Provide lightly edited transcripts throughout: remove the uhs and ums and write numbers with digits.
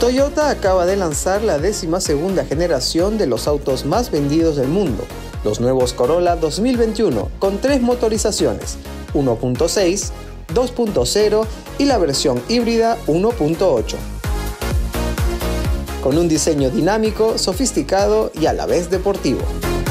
Toyota acaba de lanzar la 12ª generación de los autos más vendidos del mundo, los nuevos Corolla 2021, con 3 motorizaciones, 1.6, 2.0 y la versión híbrida 1.8. Con un diseño dinámico, sofisticado y a la vez deportivo.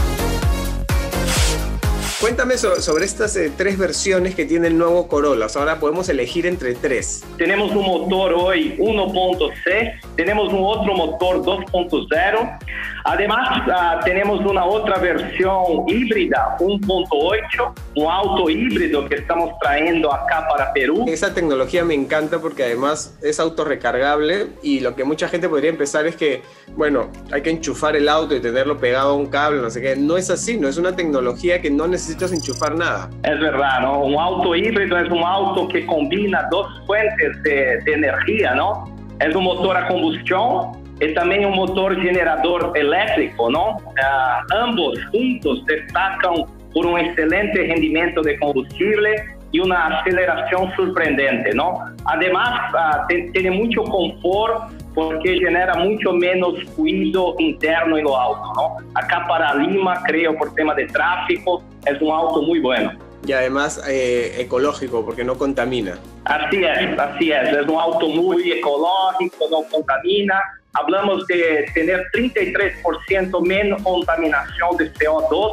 Cuéntame sobre estas 3 versiones que tiene el nuevo Corolla. Ahora podemos elegir entre 3. Tenemos un motor hoy 1.6, tenemos un otro motor 2.0. Además, tenemos una otra versión híbrida 1.8, un auto híbrido que estamos trayendo acá para Perú. Esa tecnología me encanta porque además es autorrecargable y lo que mucha gente podría empezar es que, bueno, hay que enchufar el auto y tenerlo pegado a un cable, no sé qué. No es así, no es una tecnología que no necesitas enchufar nada. Es verdad, ¿no? Un auto híbrido es un auto que combina 2 fuentes de energía, ¿no? Es un motor a combustión y también un motor generador eléctrico, ¿no? Ambos juntos destacan por un excelente rendimiento de combustible y una aceleración sorprendente, ¿no? Además, tiene mucho confort porque genera mucho menos ruido interno en los autos, ¿no? Acá para Lima, creo, por tema de tráfico, es un auto muy bueno. Y además ecológico, porque no contamina. Así es un auto muy ecológico, no contamina. Hablamos de tener 33% menos contaminación de CO2.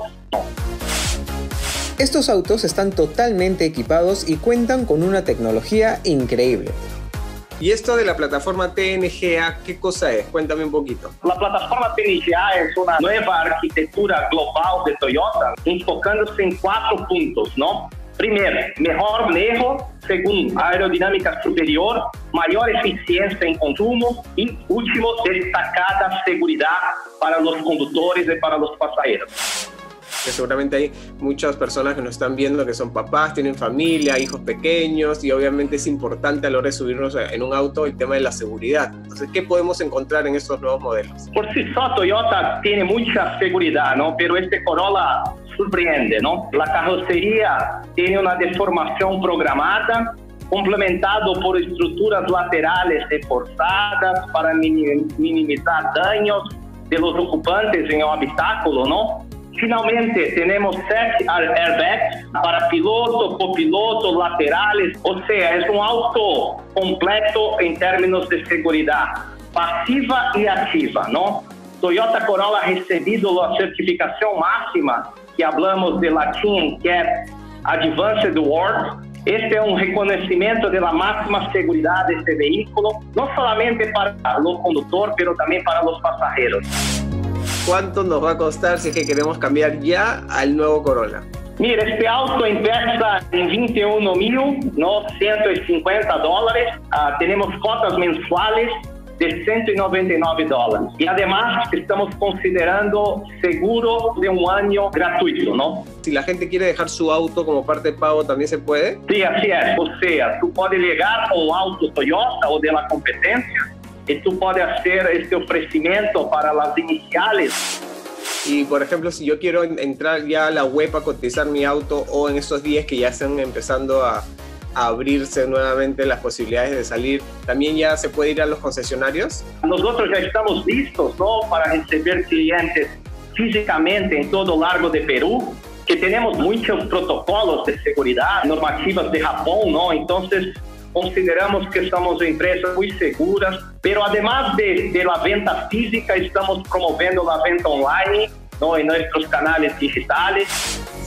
Estos autos están totalmente equipados y cuentan con una tecnología increíble. ¿Y esto de la plataforma TNGA qué cosa es? Cuéntame un poquito. La plataforma TNGA es una nueva arquitectura global de Toyota, enfocándose en 4 puntos, ¿no? Primero, mejor manejo. Segundo, aerodinámica superior, mayor eficiencia en consumo. Y último, destacada seguridad para los conductores y para los pasajeros. Que seguramente hay muchas personas que nos están viendo que son papás, tienen familia, hijos pequeños y obviamente es importante a la hora de subirnos en un auto el tema de la seguridad. Entonces, ¿qué podemos encontrar en estos nuevos modelos? Por sí solo Toyota tiene mucha seguridad, ¿no? Pero este Corolla sorprende, ¿no? La carrocería tiene una deformación programada, complementado por estructuras laterales reforzadas para minimizar daños de los ocupantes en el habitáculo, ¿no? Finalmente, tenemos 7 airbags para piloto, copiloto, laterales. O sea, es un auto completo en términos de seguridad, pasiva y activa, ¿no? Toyota Corolla ha recibido la certificación máxima, que hablamos de la NCAP Advanced Award. Este es un reconocimiento de la máxima seguridad de este vehículo, no solamente para los conductores, pero también para los pasajeros. ¿Cuánto nos va a costar si es que queremos cambiar ya al nuevo Corolla? Mira, este auto empieza en $21,950. Tenemos cuotas mensuales de $199. Y además estamos considerando seguro de 1 año gratuito, ¿no? Si la gente quiere dejar su auto como parte de pago, ¿también se puede? Sí, así es. O sea, tú puedes llegar con un auto Toyota o de la competencia y tú puedes hacer este ofrecimiento para las iniciales. Y, por ejemplo, si yo quiero entrar ya a la web a cotizar mi auto o en estos días que ya están empezando a abrirse nuevamente las posibilidades de salir, ¿también ya se puede ir a los concesionarios? Nosotros ya estamos listos, ¿no?, para recibir clientes físicamente en todo largo de Perú, que tenemos muchos protocolos de seguridad, normativas de Japón, ¿no? Entonces, consideramos que somos empresas muy seguras, pero además de la venta física, estamos promoviendo la venta online, ¿no?, en nuestros canales digitales.